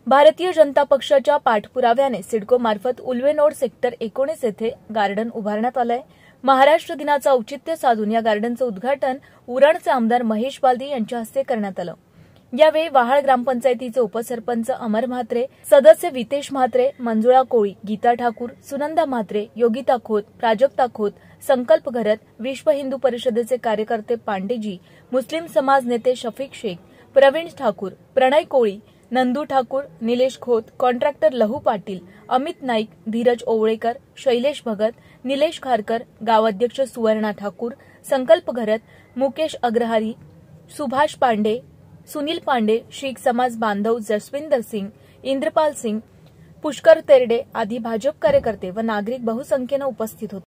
भारतीय जनता पक्षाच्या पाठपुराव्याने सिडको मार्फत उल्वेनोड सेक्टर 19 येथे गार्डन उभारण्यात आलंय। महाराष्ट्र दिनाचं औचित्य साधून या गार्डनचं उद्घाटन उरणचे आमदार महेश बालदी यांच्या हस्ते करण्यात आलं। यावेळी वाहाळ ग्रामपंचायतीचे उपसरपंच अमर म्हात्रे, सदस्य वितेश म्हात्रे, मंजुळा कोळी, गीता ठाकूर, सुनंदा म्हात्रे, योगिता खोत, प्राजक्ता खोत, संकल्प घरत, विश्व हिंदू परिषदेचे कार्यकर्ते पांडेजी, मुस्लिम समाज नेते शफीक शेख, प्रवीण ठाकूर, प्रणय कोळी, नंदू ठाकूर, निलेश खोत, कॉन्ट्रॅक्टर लहू पाटील, अमित नाईक, धीरज ओवळेकर, शैलेश भगत, निलेश खारकर, गावाध्यक्ष सुवर्णा ठाकूर, संकल्प घरत, मुकेश अग्रहारी, सुभाष पांडे, सुनील पांडे, शीख समाज बांधव जसविंदर सिंग, इंद्रपाल सिंग, पुष्कर तेरडे आदी भाजप कार्यकर्ते व नागरिक बहुसंख्येने उपस्थित होते।